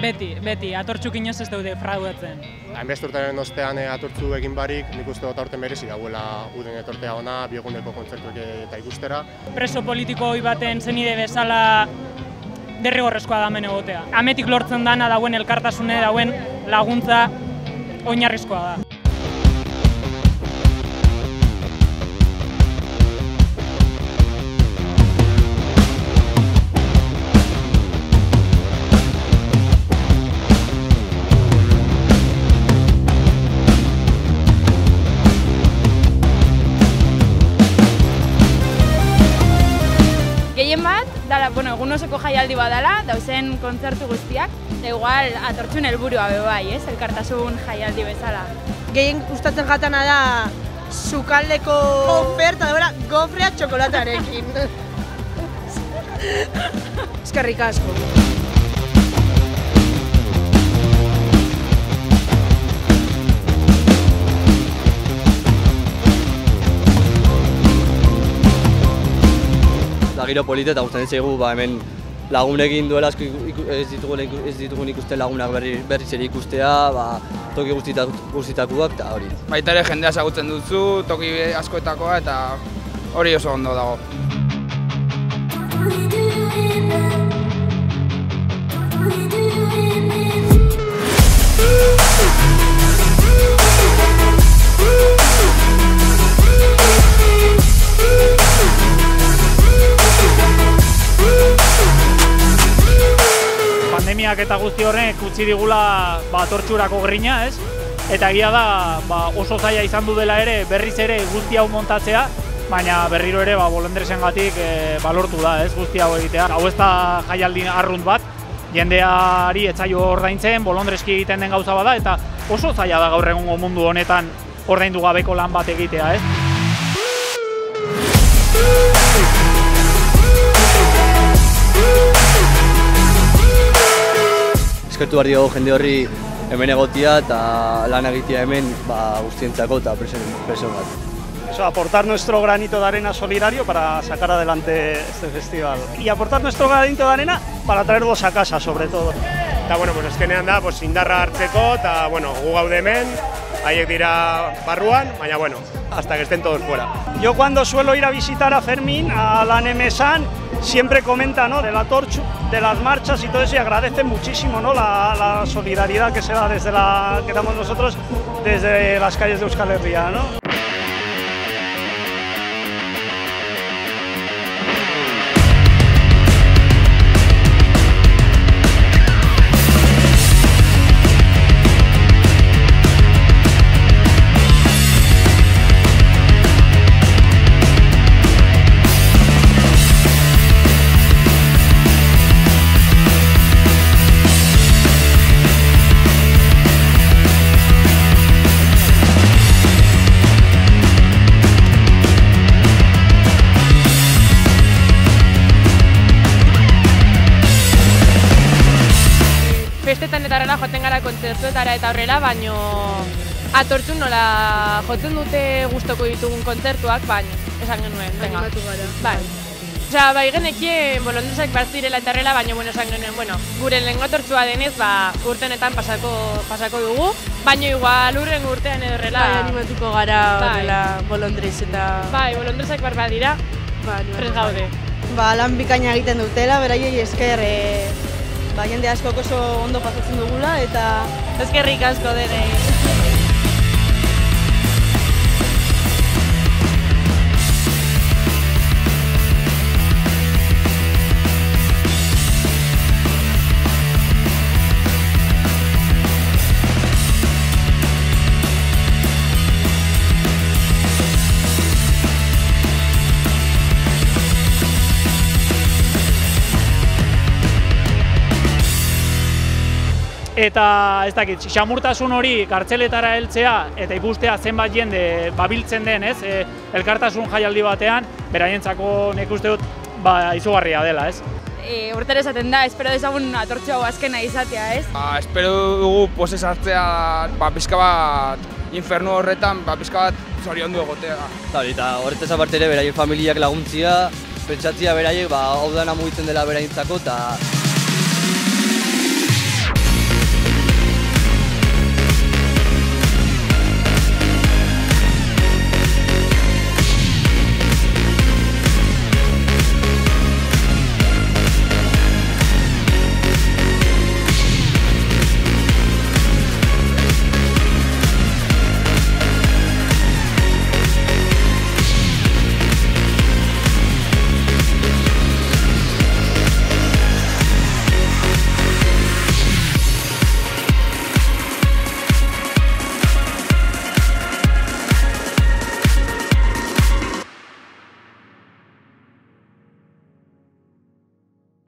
Beti, atortxuk inoz ez daude fraudatzen. Hainbeste urtearen ostean atortzu egin barik, nik uste dut aurten berezi dauela uden etortea ona, bieguneko kontzertuek eta ikustera. Preso politiko hoi baten zenide bezala derrigorrezkoa da hemen egotea. Ametik lortzen dana dauen elkartasune, dauen laguntza oinarrizkoa da. Gehien bat, egun osoko jaialdi badala, dauzen kontzertu guztiak, eta igual atortzun helburua bai, elkartasun jaialdi bezala. Gehien gustatzen jatana da sukaldeko oferta, gofrea txokolatarekin. Eskerrik asko. Giro polita eta gustatzen zaigu hemen lagunekin duela asko ez ditugun ikusten lagunak berriz ere ikustea, toki guztitakoak eta hori. Baita ere jendea ezagutzen duzu, toki askoetakoa eta hori oso ondo dago. Pandemiak eta guzti horrek utzi digula atortxurako grina, ez? Eta egia da oso zaila izan du dela ere berriz ere guzti hau montatzea, baina berriro ere bolondresengatik lortu da, ez, guzti hau egitea. Hau ez da jaialdi arrunt bat, jendeari ez zaio ordaintzen, bolondreski egiten den gauza bada, eta oso zaila da gaur egungo mundu honetan ordaindu gabeko lan bat egitea, ez? Eskertu behar diogu jende horri hemen egotia eta lan egitea hemen guztientzako eta preso bat. Aportar nuestro granito de arena solidario para sacar adelante este festival. Y aportar nuestro granito de arena para traerlos a casa, sobre todo. Eta, azkenean da, indarra hartzeko, eta, gu gaude hemen, haiek dira barruan, baina, hasta que estén todos fuera. Yo cuando suelo ir a visitar a Fermín, a la Nemesan, siempre comenta, ¿no?, de la torcha, de las marchas y todo eso, y agradece muchísimo, ¿no?, la solidaridad que se da desde que damos nosotros desde las calles de Euskal Herria, ¿no? Festetan eta horrela joten gara kontzertuetara eta horrela, baino atortzun nola jotzen dute gustoko ditugun kontzertuak, baina esan genuen, venga. Bai. Osea, bai genekien bolondresak bat zirela eta horrela, baina esan genuen, gure lehengo atortzua denez, urtenetan pasako dugu, baina igual urren urtean edo horrela. Bai, animatuko gara horrela bolondrez eta... Bai, bolondresak bat dira, prest gaude. Lan bikaina egiten dutela, beraiei esker jende askok oso ondo pasatzen dugula eta eskerrik asko denei. Eta ez dakit, xamurtasun hori kartzeletara heltzea eta ikustea zenbat jende biltzen den, ez? Elkartasun jaialdi batean, beraientzako nik uste dut izugarria dela, ez? Urtero esaten da, espero dezagun atortxo hau azkena izatea, ez? Espero dugu pozez hartzea pizka bat infernu horretan, pizka bat zoriondu egotea. Eta horretaz aparte ere beraien familiak laguntzia, pentsatzia beraiek hau dana mugitzen dela beraientzako eta